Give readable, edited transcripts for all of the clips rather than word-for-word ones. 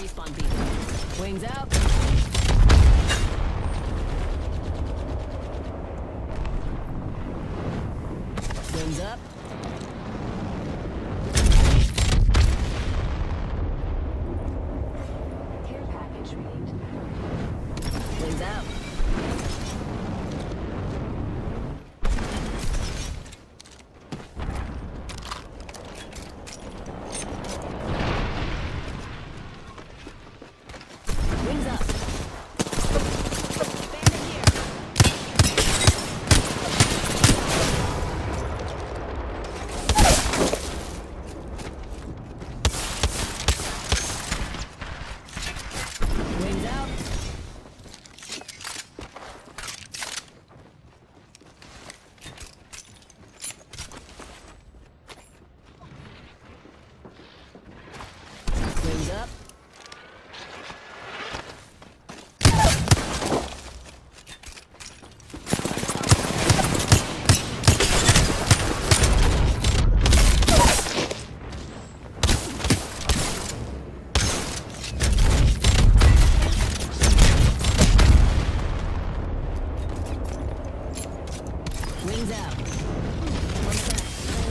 respawn beacon. Wings out. Wings up. Care package reading. Wings out. Wings up. Bandit here. Wings out. Wings up. Wings out. One sec.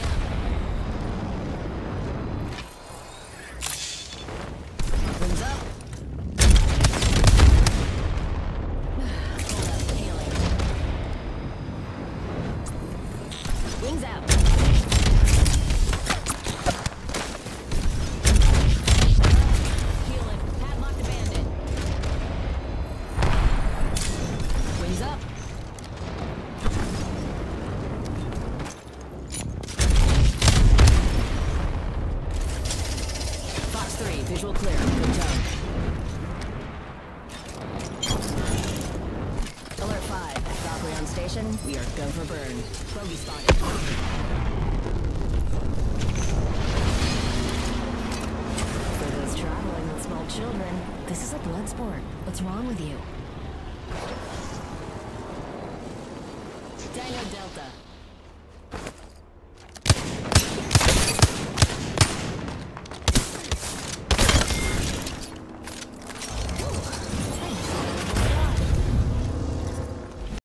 Wings up. Hold up, healing. Wings out. Healing. Padlock the bandit. Wings up. Fox 3, visual clear. Good job. Alert 5, Valkyrie on station. We are go for burn. Bogey spotted. For those traveling with small children, this is a blood sport. What's wrong with you? Dino Delta.